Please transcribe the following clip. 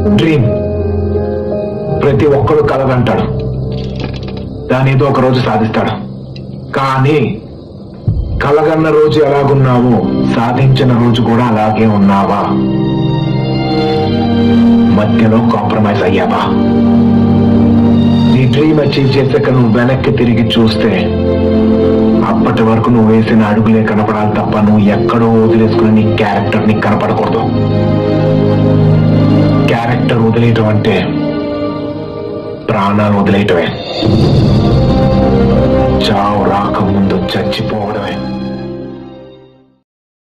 Dream ప్రతి ఒక్కడు కలగంటాడు, దాని ఏదో ఒక రోజు సాధిస్తాడు. కానీ కలగన్న రోజు ఎలాగున్నావో సాధించిన రోజు కూడా అలాగే ఉన్నావా? మధ్యలో కాంప్రమైజ్ అయ్యావా? నీ డ్రీమ్ అచీవ్ చేసాక నువ్వు వెనక్కి తిరిగి చూస్తే అప్పటి వరకు నువ్వు వేసిన అడుగులే కనపడాలి తప్ప నువ్వు ఎక్కడో వదిలేసుకుని నీ క్యారెక్టర్ నీకు కనపడకూడదు. క్యారెక్టర్ వదిలేయటం అంటే ప్రాణాలు వదిలేయటమే, చావు రాకముందు చచ్చిపోవడమే.